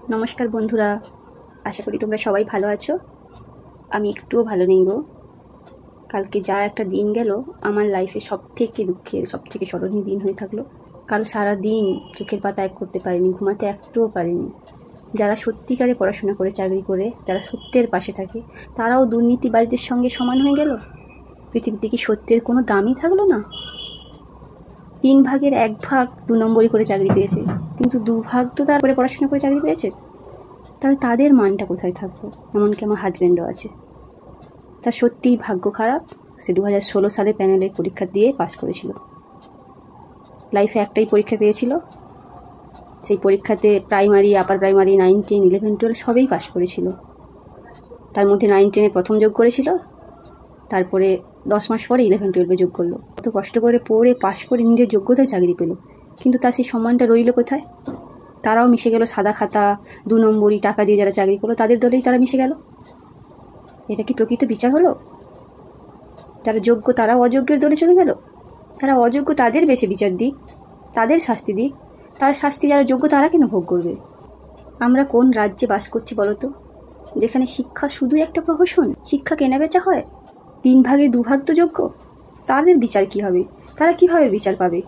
নমস্কার বন্ধুরা, আশা করি তোমরা সবাই ভালো আছো। আমি একটুও ভালো নেই গো। কালকে যা একটা দিন গেল আমার লাইফে সবথেকে দুঃখের, সবথেকে স্মরণীয় দিন হয়ে থাকলো। কাল সারা দিন চোখের পাতা এক করতে পারিনি, ঘুমাতে একটুও পারিনি। যারা সত্যিকারে পড়াশোনা করে, চাকরি করে, যারা সত্যের পাশে থাকে, তারাও দুর্নীতিবাজদের সঙ্গে সমান হয়ে গেল। পৃথিবীতে কি সত্যের কোনো দামই থাকলো না? 3 ভাগের 1 ভাগ 2 নম্বরই করে চাকরি পেয়েছে, কিন্তু 2 ভাগ তো তারপরে পড়াশোনা করে চাকরি পেয়েছে। তাহলে তাদের মানটা কোথায় থাকলো? এমনকি আমার হাজব্যান্ডও আছে, তার সত্যিই ভাগ্য খারাপ। সে 2016 সালে প্যানেলের পরীক্ষা দিয়ে পাস করেছিল। লাইফে একটাই পরীক্ষা পেয়েছিল, সেই পরীক্ষাতে প্রাইমারি, আপার প্রাইমারি, 9, 10, 11, 12 সবেই পাস করেছিল। তার মধ্যে 9, 10-এ প্রথম যোগ করেছিল, তারপরে 10 মাস পরে 11, 12-এ যোগ করলো। কত কষ্ট করে পড়ে পাশ করে নিজের যোগ্যতায় চাকরি পেল, কিন্তু তার সেই সম্মানটা রইল কোথায়? তারাও মিশে গেল সাদা খাতা, 2 নম্বরই টাকা দিয়ে যারা চাকরি করলো তাদের দলেই তারা মিশে গেল। এটা কি প্রকৃত বিচার হলো? যারা যোগ্য তারাও অযোগ্যের দলে চলে গেল। যারা অযোগ্য তাদের বেশি বিচার দিক, তাদের শাস্তি দিক। তার শাস্তি যারা যোগ্য তারা কেন ভোগ করবে? আমরা কোন রাজ্যে বাস করছি বলো তো, যেখানে শিক্ষা শুধুই একটা প্রহসন? শিক্ষা কেনা বেচা হয়? 3 ভাগে 2 ভাগ তো যোগ্য, তাদের বিচার কি হবে? তারা কিভাবে বিচার পাবে?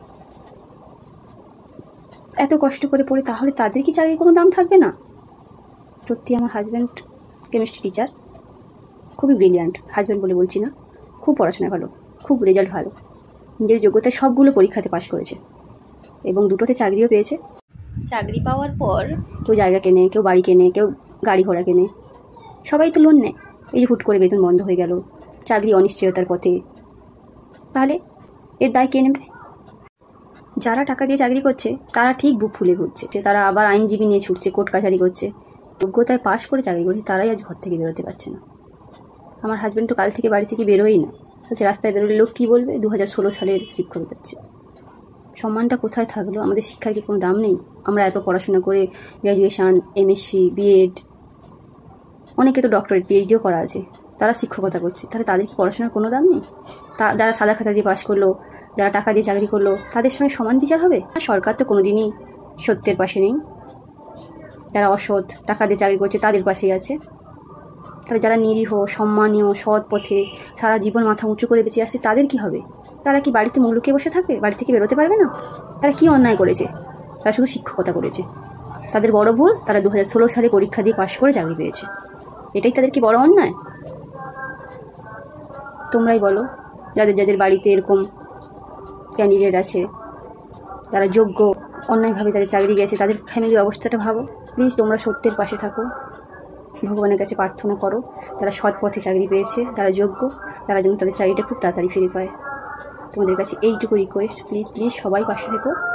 এত কষ্ট করে পড়ে তাহলে তাদের কি চাকরির কোনো দাম থাকবে না? সত্যি আমার হাজব্যান্ড কেমিস্ট্রি টিচার, খুবই ব্রিলিয়ান্ট। হাজব্যান্ড বলে বলছি না, খুব পড়াশোনা ভালো, খুব রেজাল্ট ভালো, নিজের যোগ্যতায় সবগুলো পরীক্ষাতে পাশ করেছে এবং 2টোতে চাকরিও পেয়েছে। চাকরি পাওয়ার পর কেউ জায়গা কেনে, কেউ বাড়ি কেনে, কেউ গাড়ি ঘোড়া কেনে, সবাই তো লোন নেয়। এই যে হুট করে বেতন বন্ধ হয়ে গেল, চাকরি অনিশ্চয়তার পথে, তাহলে এর দায় কে নেবে? যারা টাকা দিয়ে চাকরি করছে তারা ঠিক বুক ফুলে ঘুরছে, তারা আবার আইনজীবী নিয়ে ছুটছে, কোর্ট কাছারি করছে। যোগ্যতায় পাশ করে চাকরি করছে তারাই আজ ঘর থেকে বেরোতে পারছে না। আমার হাজব্যান্ড তো কাল থেকে বাড়ি থেকে বেরোই না, বলছে রাস্তায় বেরোলে লোক কী বলবে? 2016 সালের শিক্ষক যাচ্ছে। সম্মানটা কোথায় থাকলো? আমাদের শিক্ষার কি কোনো দাম নেই? আমরা এত পড়াশোনা করে গ্র্যাজুয়েশান, এমএসসি, বিএড, অনেকে তো ডক্টরেট, পিএইচডিও করা আছে, তারা শিক্ষকতা করছে। তাহলে তাদের কি পড়াশোনার কোনো দাম নেই? যারা সাদা খাতা দিয়ে পাশ করলো, যারা টাকা দিয়ে চাকরি করলো, তাদের সঙ্গে সমান বিচার হবে? সরকার তো কোনো দিনই সত্যের পাশে নেই। যারা অসৎ, টাকা দিয়ে চাকরি করছে তাদের পাশেই আছে। তাহলে যারা নিরীহ, সম্মানীয়, সৎ পথে সারা জীবন মাথা উঁচু করে বেঁচে আসছে তাদের কি হবে? তারা কি বাড়িতে মুখ লুকিয়ে বসে থাকবে? বাড়ি থেকে বেরোতে পারবে না? তারা কি অন্যায় করেছে? তারা শুধু শিক্ষকতা করেছে। তাদের বড় ভুল, তারা 2016 সালে পরীক্ষা দিয়ে পাশ করে চাকরি পেয়েছে। এটাই তাদের কি বড় অন্যায়? তোমরাই বলো, যাদের যাদের বাড়িতে এরকম ক্যান্ডিডেট আছে, যারা যোগ্য, অন্যায়ভাবে তাদের চাকরি গেছে, তাদের ফ্যামিলির অবস্থাটা ভাবো। প্লিজ তোমরা সত্যের পাশে থাকো, ভগবানের কাছে প্রার্থনা করো যারা সৎ পথে চাকরি পেয়েছে, যারা যোগ্য, তারা যেন তাদের চাকরিটা খুব তাড়াতাড়ি ফিরে পায়। তোমাদের কাছে এইটুকু রিকোয়েস্ট, প্লিজ প্লিজ সবাই পাশে থেকো।